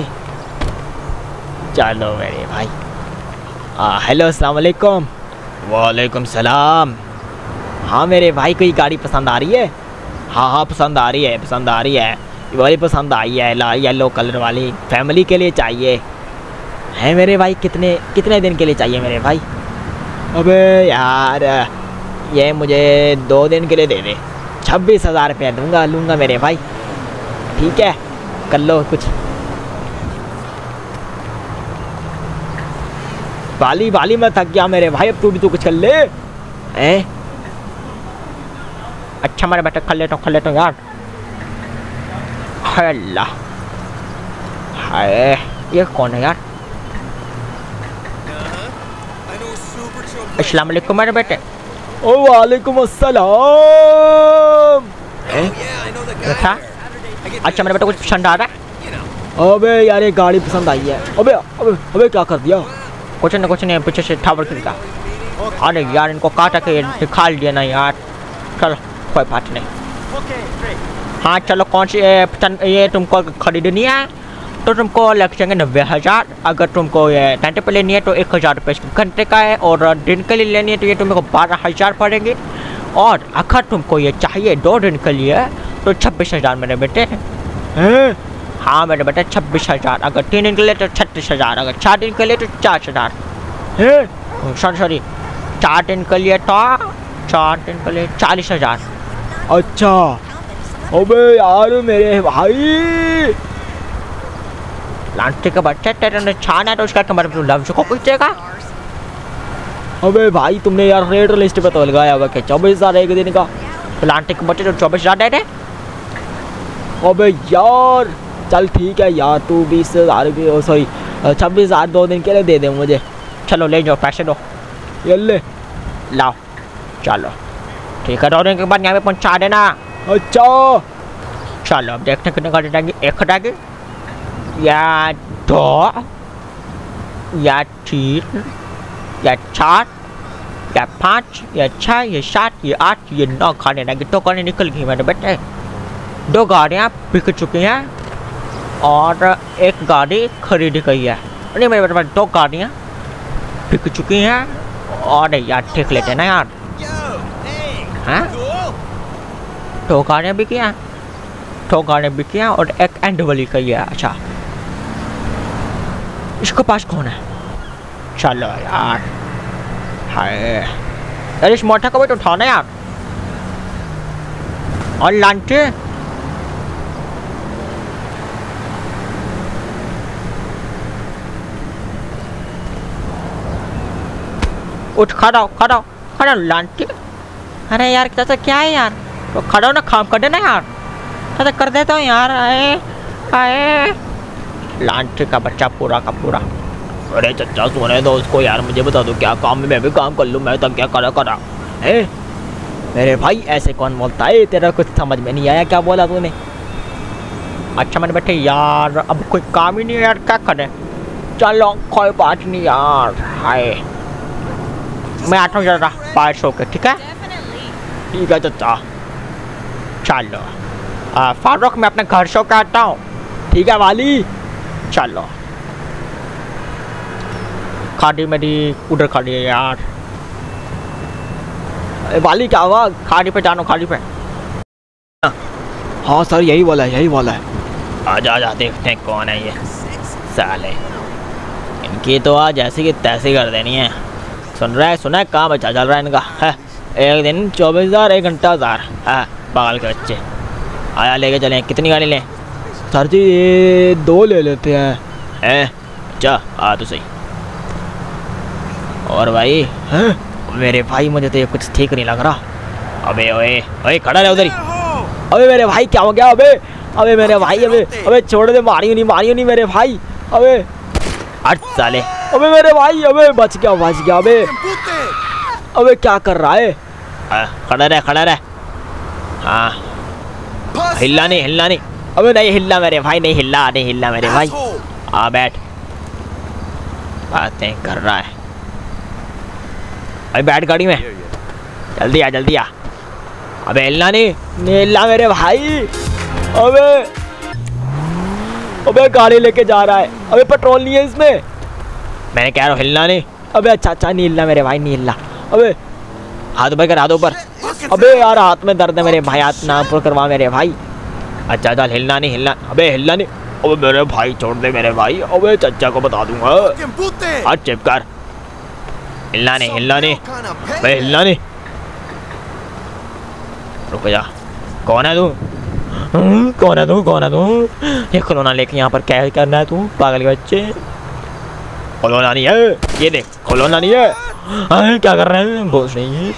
चलो मेरे भाई। हेलो अस्सलाम वालेकुम। वालेकुम सलाम। हाँ मेरे भाई, कोई गाड़ी पसंद आ रही है? हाँ पसंद आ रही है, पसंद आ रही है। ये वाली पसंद आई है, येलो कलर वाली, फैमिली के लिए चाहिए है मेरे भाई। कितने दिन के लिए चाहिए मेरे भाई? अबे यार ये मुझे 2 दिन के लिए दे दे, 26,000 रुपये लूँगा मेरे भाई। ठीक है कर लो कुछ। वाली मैं थक गया मेरे भाई, अब तू भी तो कुछ कर ले। अच्छा मेरे बेटे कर लेता हूँ यार। हाय अल्लाह, हाय ये कौन है यार? अस्सलाम वालेकुम मेरे बेटे। ओ वालेकुम अस्सलाम। था? अच्छा मेरे बेटे कुछ पसंद आ रहा है? अबे यार ये गाड़ी पसंद आई है। अबे क्या कर दिया? कुछ नहीं पीछे से टावर खिलका। अरे यार इनको काटा के दिखा दिया ना यार। चलो कोई बात नहीं। हाँ चलो, कौन सी ये तुमको खरीदनी है तो तुमको लग जाएंगे 90,000। अगर तुमको ये रेंट पे लेनी है तो 1,000 रुपये घंटे का है, और दिन के लिए लेनी है तो ये तुमको 12,000 पड़ेंगे। और अगर तुमको ये चाहिए 2 दिन के लिए तो 26,000 मेरे बेटे। हाँ मेरे बेटे 26,000। अगर 3 दिन के लिए तो 36,000। अगर 4 दिन के लिए तो 40,000। सॉरी 4 दिन के लिए तो 40,000। अच्छा अबे यार मेरे भाई, लांटी का बच्चा तेरे ने छाना है तो उसका कमर में लफ्ज को पूछेगा। अबे भाई तुमने यार रेट लिस्ट पे तो लगाया हुआ क्या 24,000 एक दिन का? तो लांटी के बच्चे तो 24,000 दे दे। अबे यार चल ठीक है यार, तू 20,000 की सॉरी 26,000 2 दिन के लिए दे दे मुझे। चलो ले जाओ, पैसे दो। ये ले लाओ चलो ठीक है, 2 दिन के बाद यहाँ पे पहुँचा देना। अच्छा चलो अब देखते हैं कितने गाड़ी जाएंगी। 1 जाएगी या 2 या 3 या 4 या 5 या 6 या 7 या 8 या 9 गाड़ियाँ जाएंगी। 2 गाड़ियाँ निकल गई मेरे बेटे। 2 गाड़ियाँ बिक चुकी हैं और 1 गाड़ी खरीदी गई है। नहीं मेरे बेटे 2 गाड़ियाँ बिक चुकी हैं। और यार ठीक लेते ना यार। हाँ 2 गाड़ियाँ बिकी हैं, 2 गाड़ियाँ बिकी हैं और 1 एंड वाली गई है। अच्छा इसके पास कौन है? चलो यार, हाय यार इस मोटर को भी तो उठाना यार। और लांटे उठ, खड़ा लांटे। अरे यार चाचा क्या है यार, तो खड़ा हो ना, काम कर देना यार। चाचा कर देता हूँ यार। आए लांटे का बच्चा पूरा का पूरा। अरे चचा सोने दो उसको यार, मुझे बता दो क्या काम है, मैं भी काम कर लूँ। मैं तो क्या करा है मेरे भाई, ऐसे कौन बोलता है? तेरा कुछ समझ में नहीं आया, क्या बोला तूने? अच्छा मैंने बैठे यार, अब कोई काम ही नहीं है यार, क्या करें। चलो कोई बात नहीं यार। हाय मैं आता हूँ ज़रा 500 के, ठीक है? ठीक है चचा। चलो फारूक मैं अपने घर से आता हूँ। ठीक है वाली। चलो गाड़ी मेरी उधर खड़ी है यार। वाली क्या हुआ? गाड़ी पे जानो, गाड़ी पे। हाँ सर यही वाला है। आजा देखते हैं कौन है ये साले। इनकी तो आज ऐसे की तैसे कर देनी है। सुना है काम अच्छा चल रहा है इनका है। एक दिन 24,000, 1 घंटा 1,000 है। पागल के बच्चे। आया लेके चले। कितनी गाड़ी लें? सर जी ये 2 ले लेते हैं। अच्छा आ तो सही। और भाई हैं मेरे भाई, मुझे तो ये कुछ ठीक नहीं लग रहा। अबे ओए खड़ा रहे उधर ही। अबे मेरे भाई क्या हो गया? अबे मेरे भाई, अबे छोड़ दे, मारियो नहीं मेरे भाई। अबे हट साले। अबे मेरे भाई, अबे बच गया। अबे क्या कर रहा है? खड़ा रहे। हाँ हिलना नहीं। अबे नहीं हिलना मेरे भाई, नहीं हिलना मेरे भाई। बैठ। बातें कर रहा है। अरे बैठ गाड़ी में, जल्दी आ जल्दी आ। अबे हिलना नहीं, हिलना मेरे भाई। अबे गाड़ी लेके जा रहा है। अबे पेट्रोल नहीं है इसमें। मैंने कह रहा हूँ हिलना नहीं। अबे अच्छा नहीं हिलना मेरे भाई, नहीं हिलना। अबे हाथ ऊपर कर, हाथ ऊपर। अबे यार हाथ में दर्द है मेरे भाई, हाथ ना ऊपर करवा मेरे भाई। अच्छा चल, हिलना नहीं हिलना। अबे हिलना नहीं। अबे मेरे भाई छोड़ दे मेरे भाई। अबे चचा को बता दूंगा। हाथ चिप कर, हिलना नहीं हिलना नहीं। अबे हिलना नहीं। रुक जा। कौन है तू? कौन है तू? कौन है तू? ये खिलौना लेके यहाँ पर क्या करना है तू, पागल के बच्चे? खिलौना नहीं है ये, देख खिलौना नहीं है। क्या कर रहे हैं? बोझ नहीं है।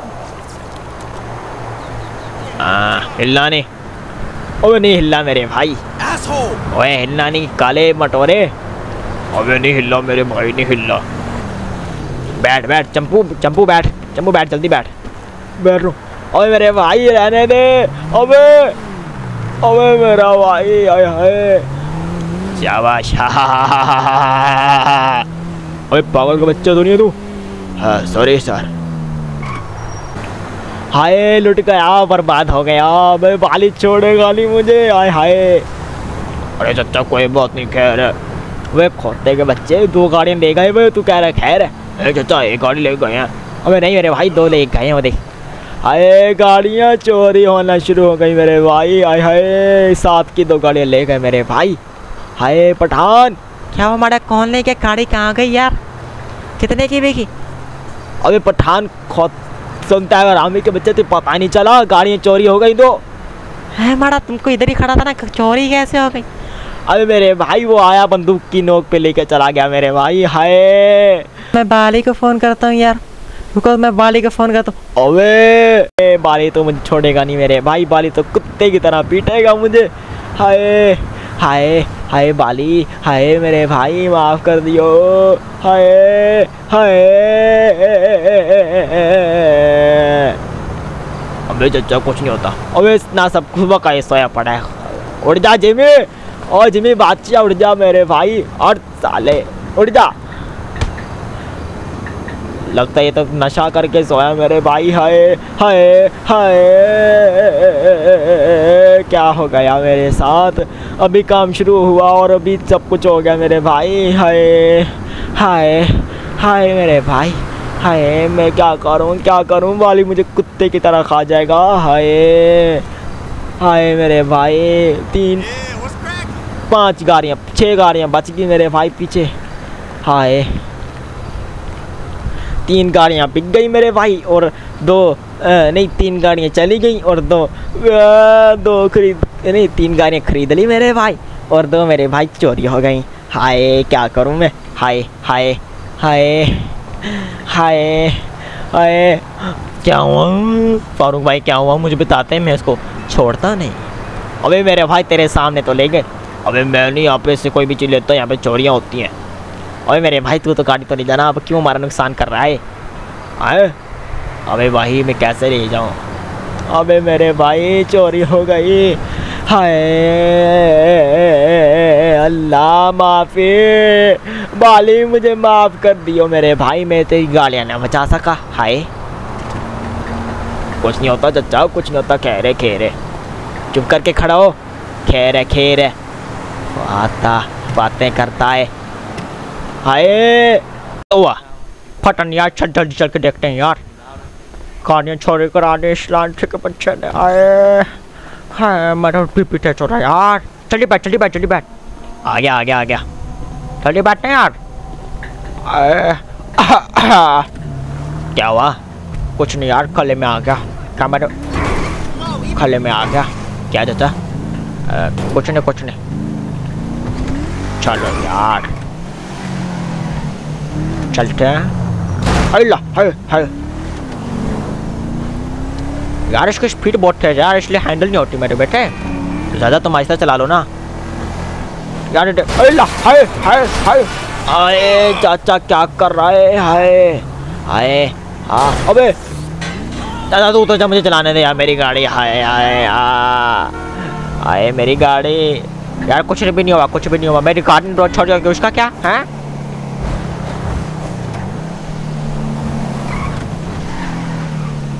हिलना नहीं। ओए नहीं हिलना मेरे भाई। ओए हिलना नहीं काले मटोरे। अबे नहीं हिलना मेरे भाई, नहीं हिलना। बैठ बैठ चंपू, चंपू बैठ, चंपू बैठ, जल्दी बैठ। बैठ रो। ओए मेरे भाई रहने दे। अबे अबे मेरा भाई, आए हाय। शाबाश। ओए पागल का बच्चा तो नहीं है तू? हाँ सॉरी सर। हाय लुट गया, बर्बाद हो गया। मैं बाली छोड़ेगा नहीं मुझे। आय हाय। अरे चाचा कोई बात नहीं, खैर है। वे खोते के बच्चे, 2 गाड़ियाँ ले गए वे, तू कह रहा है खैर है? अरे चाचा 1 गाड़ी ले गए हैं। अबे नहीं मेरे भाई, 2 ले गए हैं। वो देख हाय गाड़ियाँ चोरी होना शुरू हो गई मेरे भाई। आय हाय 7 की 2 गाड़ियाँ ले गए मेरे भाई। हाय पठान। क्या वो हमारा कौन लेके गाड़ी कहाँ गई यार? कितने की बिकी? अबे पठान खोत सुनता है रामी के बच्चे, तो पता नहीं चला गाड़ियाँ चोरी हो गई। तो है माड़ा, तुमको इधर ही खड़ा था ना, चोरी कैसे हो गई? अबे मेरे भाई वो आया बंदूक की नोक पे लेके चला गया मेरे भाई। हाय मैं बाली को फोन करता हूँ यार, रुको मैं बाली को फोन करता हूँ। अबे बाली तो मुझे छोड़ेगा नहीं मेरे भाई, बाली तो कुत्ते की तरह पीटेगा मुझे। हाय हाय हाय बाली, हाय मेरे भाई माफ कर दियो। हाय हाय। अबे चचा कुछ नहीं होता। अबे ना सब सुबह का ये सोया पड़ा है। उड़ जा जिमी, और जिमी बादशाह उड़ जा मेरे भाई। और साले उड़ जा। लगता है ये तो नशा करके सोया मेरे भाई। हाय हाय हाय क्या हो गया मेरे साथ? अभी काम शुरू हुआ और अभी सब कुछ हो गया मेरे भाई। हाय हाय हाय मेरे भाई। हाय मैं क्या करूं? वाली मुझे कुत्ते की तरह खा जाएगा। हाय हाय मेरे भाई। 5 गाड़ियाँ 6 गाड़ियाँ बच गई मेरे भाई पीछे। हाय 3 गाड़ियाँ बिक गई मेरे भाई, और 3 गाड़ियाँ चली गई, और 3 गाड़ियाँ खरीद ली मेरे भाई, और 2 मेरे भाई चोरी हो गई। हाय क्या करूँ मैं? हाय हाय हाय हाय हाय। क्या हुआ फारूक भाई, क्या हुआ? मुझे बताते हैं, मैं इसको छोड़ता नहीं। अबे मेरे भाई तेरे सामने तो ले गए। अबे मैं नहीं यहाँ पे से कोई भी चीज़ लेता, यहाँ पे चोरियाँ होती हैं। अबे मेरे भाई तू तो गाड़ी तो ले जाना, अब क्यों हमारा नुकसान कर रहा है? आए अबे भाई मैं कैसे ले जाऊँ? अबे मेरे भाई चोरी हो गई। हाय अल्लाह माफ़ी, बाली मुझे माफ़ कर दियो मेरे भाई, मैं तेरी गालियाँ ना बचा सका। हाय कुछ नहीं होता चचा, कुछ नहीं होता। खैर है, चुप करके खड़ा हो। खैर है आता बातें करता है। हाय हुआ फटन यार, जल्दी चल के देखते हैं यार। गाड़ियाँ चोरी करा दे इस्लाम के बच्चे ने। आए हाय मेरा पीछे चोरा यार। चलिए बैठ। आ गया चलिए बैठते हैं यार। क्या हुआ? कुछ नहीं यार, खले में आ गया। क्या मेरे खले में आ गया? क्या चाचा? कुछ नहीं। चलो यार चलते हैं। अल्लाह हाय यार, इसकी स्पीड बहुत है यार, इसलिए हैंडल नहीं होती मेरे बेटे। ज़्यादा तुम आहिस्ता चला लो ना यार। अल्लाह हाय अरे चाचा क्या कर रहा है? हाय हाँ अबे दादा तू तो मुझे चलाने दे यार मेरी गाड़ी। हाय मेरी गाड़ी यार। कुछ भी नहीं हुआ मेरी गाड़ी तो छोड़ जाएगी, उसका क्या है?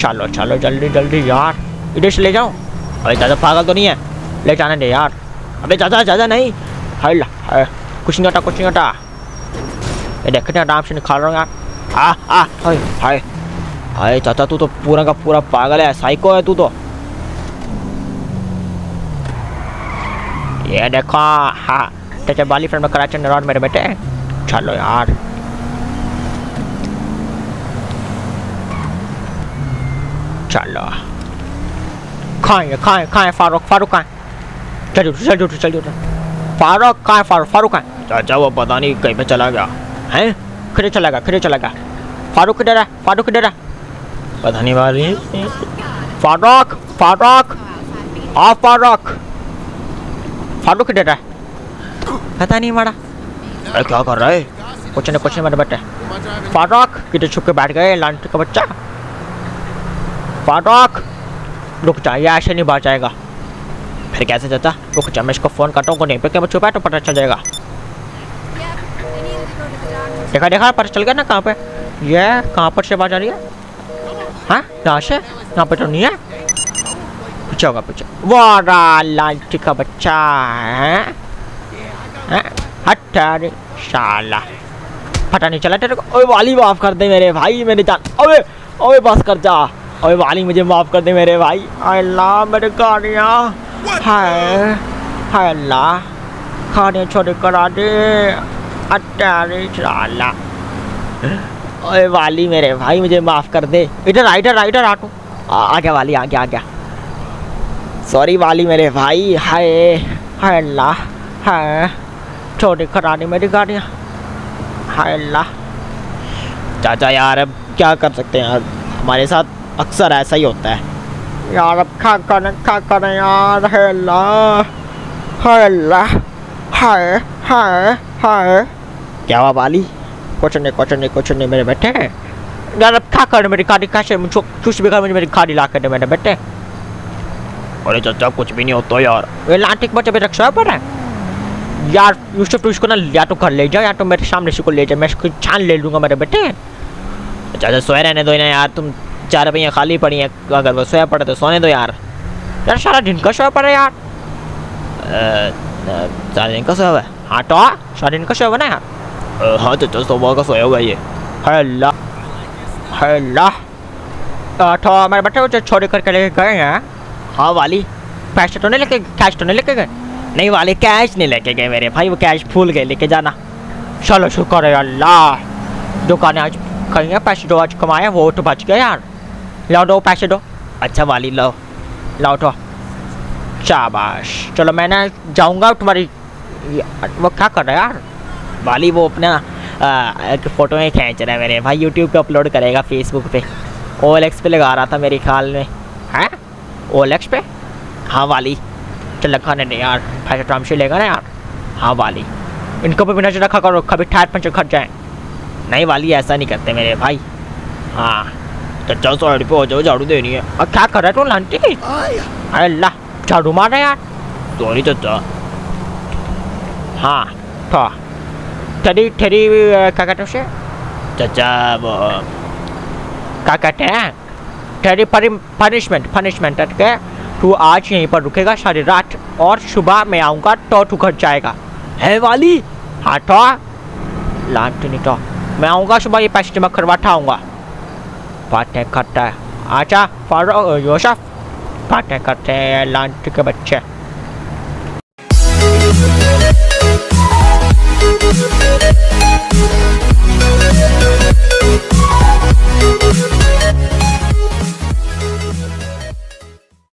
चलो चलो जल्दी जल्दी यार, इधर से ले जाओ। अरे ज़्यादा पागल तो नहीं है, ले जाने दे यार। अबे ज़्यादा ज़्यादा नहीं, हाय ला हाय, कुछ नहीं होता कुछ नहीं होता। ये देखते हैं आराम से निकाल रहा हूँ यार। हाय हाय हाय चाचा, तू तो पूरा का पूरा पागल है, साइको है तू तो। ये देखो हाँ, तेरे बाली फ्रेंड में कराची रोड मेरे बेटे। चलो यार चलो, खाएं खाएं खाएं। फारूक कहाँ? चल फारूक कहाँ है? फारूक कहाँ है? चाचा वो पता नहीं कहीं पे चला गया है। किधर चला गया? फारूक किधर है? पता नहीं वाली। फारूक किधर है? पता नहीं मारा। अरे क्या कर रहा है? कुछ नहीं मेरे बेटे। फारूक किधर छुप के बैठ गए लांटी का बच्चा? फारूक रुक जा, ये ऐसे नहीं बात जाएगा। फिर कैसे चाचा? रुक जा, मैं इसको फ़ोन करता हूँ, नहीं पे क्या छुपा है तो पता चल जाएगा। देखा पता चल गया ना कहाँ पे ये, कहाँ पर से बात आ रही है? हाँ यहाँ से, यहाँ पे तो नहीं है। पीछे होगा पीछे। वाह लालची का बच्चा है, हट शाला, पता नहीं चला तेरे को। ओए वाली माफ कर दे मेरे भाई, मेरी जान। ओए बस कर जा। ओए वाली मुझे माफ कर दे मेरे भाई। अल्लाह मेरे गाड़ियाँ, हाय अल्लाह, खाने छोड़े करा दे। अट्ठारी शाला। ओए वाली मेरे भाई मुझे माफ कर दे। इधर आ तू। आ गया वाली, आ गया। सॉरी वाली मेरे भाई। हाय अल्लाह, हाय छोटे करा दे मेरी गाड़ियाँ। हाय अल्लाह। चाचा यार अब क्या कर सकते हैं यार, हमारे साथ अक्सर ऐसा ही होता है यार। अब खा कर यार। हाय अल्लाह, हाय। क्या हुआ वाली? कुछ नहीं मेरे बेटे। यार अब क्या कर, मेरी गाड़ी कैसे कुछ भी कर, मुझे मेरी गाड़ी ला कर दे मेरे बेटे। अरे चाचा कुछ भी नहीं होता यार, ये लाठी के बच्चे भी रक्षा पर है यार। यूसुफ, तू इसको ना या तो घर ले जा या तो मेरे सामने से को ले जा, मैं इसको छान ले लूँगा मेरे बेटे। चाचा सोए रहने दो ना यार, तुम 4 रुपये खाली पड़ी हैं, अगर वो सोया पड़े तो सोने दो यार। सारा दिन का सोया पड़ा यार। सारा दिन का सोया हुआ है? हाँ तो सारा दिन का सोया हुआ ना यार। हाँ चाचा सुबह का सोया हुआ है ये। हाय अल्लाह। तो मेरे बेटे वो छोड़ करके लेके गए हैं। हाँ वाली, पैसे तो नहीं लेके, कैश तो नहीं लेके गए? नहीं वाली कैश नहीं लेके गए मेरे भाई, वो कैश भूल गए लेके जाना। चलो शुक्र है अल्लाह, दुकान आज कहीं पैसे दो आज कमाया, वो तो बच गया यार। लाओ दो पैसे दो। अच्छा वाली लाओ तो, शाबाश। चलो मैं ना जाऊँगा तुम्हारी। वो क्या कर रहा है यार वाली? वो अपना एक फ़ोटो में खींच रहा है मेरे भाई, यूट्यूब पे अपलोड करेगा फेसबुक पे। OLX पे लगा रहा था मेरे ख्याल में। हैं OLX पे? हाँ वाली चल लगाने नहीं यार, पैसे तो हमसे लेगा ना यार। हाँ वाली, इनको भी नजर रखा करो, कभी टायर पंचर खट जाए। नहीं वाली ऐसा नहीं करते मेरे भाई। हाँ चाचा साइड पे हो जाओ, झाड़ू देनी है। और क्या कर रहा है तू लांटी? अरे अल्लाह, झाड़ू मार रहा है यार। सॉरी चाचा। हाँ तो तेरी क्या कहते हैं उसे? चाचा वो क्या कहते हैं, तेरी पनिशमेंट के तू आज यहीं पर रुकेगा सारी रात, और सुबह मैं आऊँगा तो तू घर जाएगा। है वाली? हाँ तो लांटी नहीं तो मैं आऊँगा सुबह, ये पैसे जमा करवाता आऊँगा। बातें करता है। अच्छा यूसुफ, बातें करते हैं लांटी के बच्चे।